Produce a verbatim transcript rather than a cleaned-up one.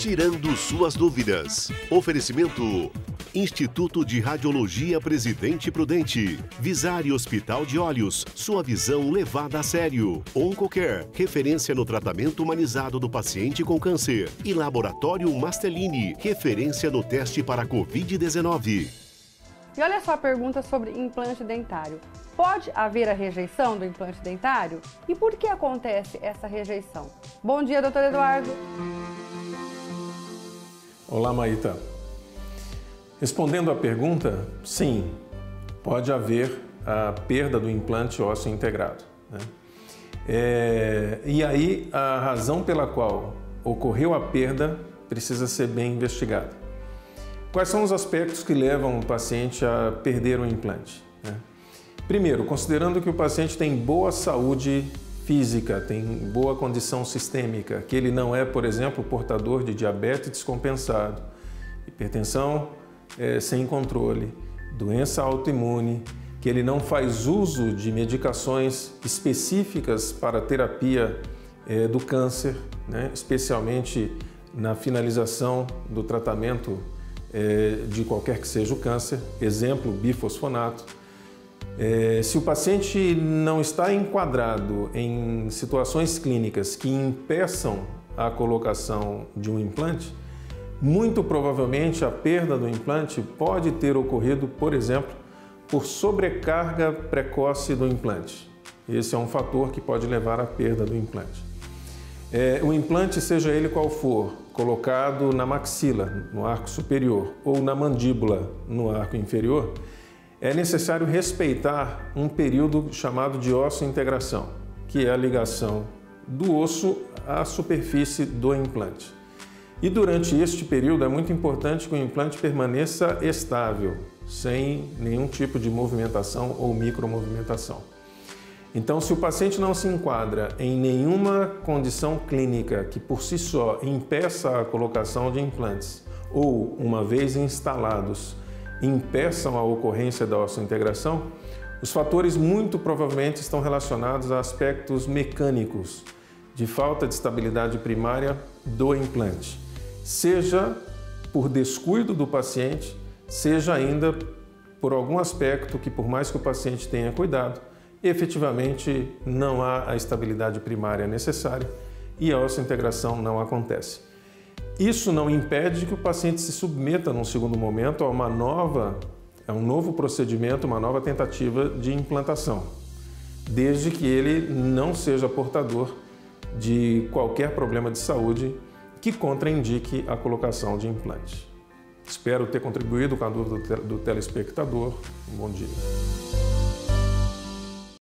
tirando suas dúvidas. Oferecimento: Instituto de Radiologia Presidente Prudente, Visari Hospital de Olhos, sua visão levada a sério. Oncocare, referência no tratamento humanizado do paciente com câncer. E Laboratório Mastellini, referência no teste para covid dezenove. E olha só a pergunta sobre implante dentário. Pode haver a rejeição do implante dentário? E por que acontece essa rejeição? Bom dia, doutor Eduardo. Olá, Maíta. Respondendo à pergunta, sim, pode haver a perda do implante ósseo integrado, né? É, e aí a razão pela qual ocorreu a perda precisa ser bem investigada. Quais são os aspectos que levam o paciente a perder o implante, né? Primeiro, considerando que o paciente tem boa saúde física, tem boa condição sistêmica, que ele não é, por exemplo, portador de diabetes descompensado, hipertensão É, sem controle, doença autoimune, que ele não faz uso de medicações específicas para a terapia é, do câncer, né, especialmente na finalização do tratamento é, de qualquer que seja o câncer, exemplo, bifosfonato. É, se o paciente não está enquadrado em situações clínicas que impeçam a colocação de um implante, muito provavelmente a perda do implante pode ter ocorrido, por exemplo, por sobrecarga precoce do implante. Esse é um fator que pode levar à perda do implante. É, o implante, seja ele qual for, colocado na maxila, no arco superior, ou na mandíbula, no arco inferior, é necessário respeitar um período chamado de osseointegração, que é a ligação do osso à superfície do implante. E durante este período é muito importante que o implante permaneça estável, sem nenhum tipo de movimentação ou micromovimentação. Então, se o paciente não se enquadra em nenhuma condição clínica que por si só impeça a colocação de implantes ou, uma vez instalados, impeçam a ocorrência da osseointegração, os fatores muito provavelmente estão relacionados a aspectos mecânicos de falta de estabilidade primária do implante, seja por descuido do paciente, seja ainda por algum aspecto que, por mais que o paciente tenha cuidado, efetivamente não há a estabilidade primária necessária e a osseointegração não acontece. Isso não impede que o paciente se submeta num segundo momento a uma nova, a um novo procedimento, uma nova tentativa de implantação, desde que ele não seja portador de qualquer problema de saúde que contraindique a colocação de implante. Espero ter contribuído com a dúvida do telespectador. Um bom dia.